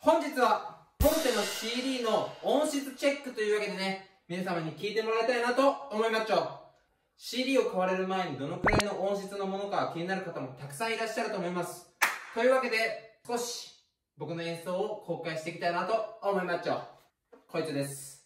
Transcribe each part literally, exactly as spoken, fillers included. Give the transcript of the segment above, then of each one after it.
本日はポルテの シーディー の音質チェックというわけでね、皆様に聞いてもらいたいなと思いまっちょ。シーディー を買われる前にどのくらいの音質のものか気になる方もたくさんいらっしゃると思います。というわけで、少し僕の演奏を公開していきたいなと思いまっちょ。こいつです。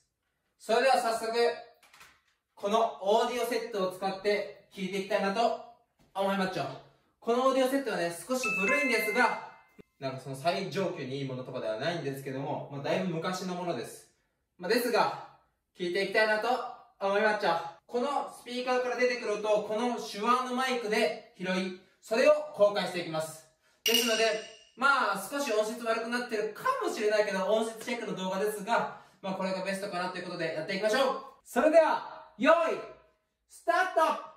それでは早速、このオーディオセットを使って弾いていきたいなと思いまっちょ。このオーディオセットはね、少し古いんですが、なんかその最上級にいいものとかではないんですけども、まあ、だいぶ昔のものです。まあ、ですが、聴いていきたいなと思いまっちゃ。このスピーカーから出てくる音をこの手話のマイクで拾い、それを公開していきます。ですので、まあ少し音質悪くなってるかもしれないけど、音質チェックの動画ですが、まあこれがベストかなということでやっていきましょう。それでは、用意、スタート。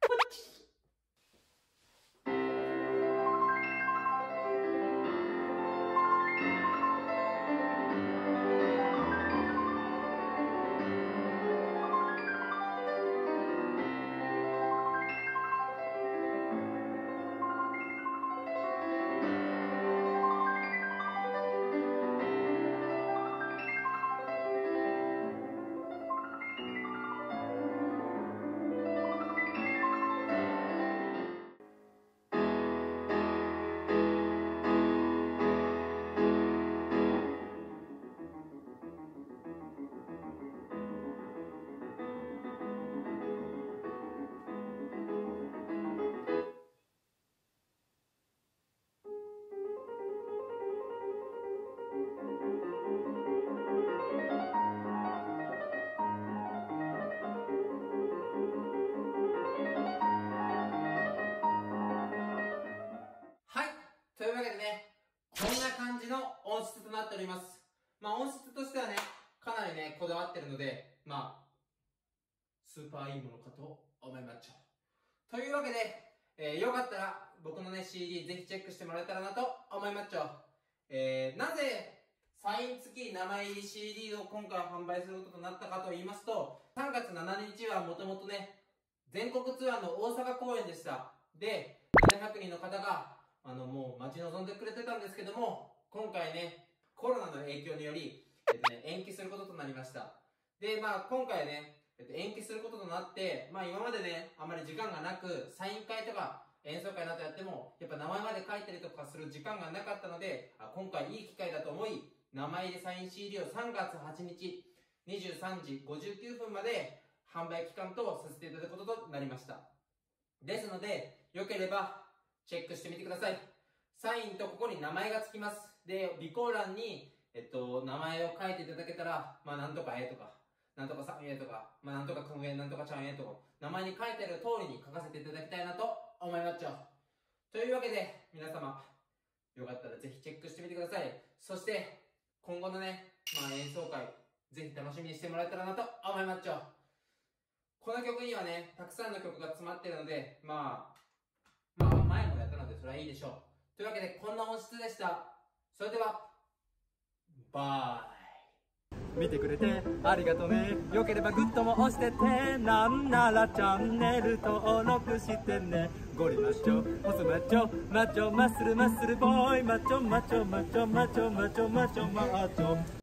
というわけでね、こんな感じの音質となっております。まあ音質としてはね、かなりね、こだわってるので、まあ、スーパーいいものかと思いまっちゃう。というわけで、えー、よかったら僕のね、シーディー ぜひチェックしてもらえたらなと思いまっちゃう。えー、なぜ、サイン付き名前入り シーディー を今回販売することとなったかと言いますと、さんがつついたちはもともとね、全国ツアーの大阪公演でした。で、ななひゃくにんの方が、あの、もう待ち望んでくれてたんですけども、今回ね、コロナの影響により、えっとね、延期することとなりました。で、まあ、今回ね、えっと、延期することとなって、まあ、今までね、あまり時間がなく、サイン会とか演奏会などやっても、やっぱ名前まで書いたりとかする時間がなかったので、あ、今回いい機会だと思い、名前入りサイン シーディー をさんがつはちにち、にじゅうさんじごじゅうきゅうふんまで販売期間とさせていただくこととなりました。ですので、よければ、チェックしてみてください。サインとここに名前がつきます。で、備考欄に、えっと、名前を書いていただけたら、まあ、なんとかえとか、なんとかさんえとか、まあ、なんとかくんえ、なんとかちゃんえとか、名前に書いてある通りに書かせていただきたいなと思いまっちゃう。というわけで、皆様、よかったらぜひチェックしてみてください。そして、今後のね、まあ、演奏会、ぜひ楽しみにしてもらえたらなと思いまっちゃう。この曲にはね、たくさんの曲が詰まっているので、まあ、まあ、前もやったのでそれはいいでしょう。というわけで、こんな音質でした。それでは、バイ。 見てくれてありがとね。よければグッドも押してて、なんならチャンネル登録してね。ゴリマッチョ、ホスマッチョ、マッチョマッスルマッスルボーイ、マッチョマッチョマッチョマッチョマッチョマッチョマッチョ。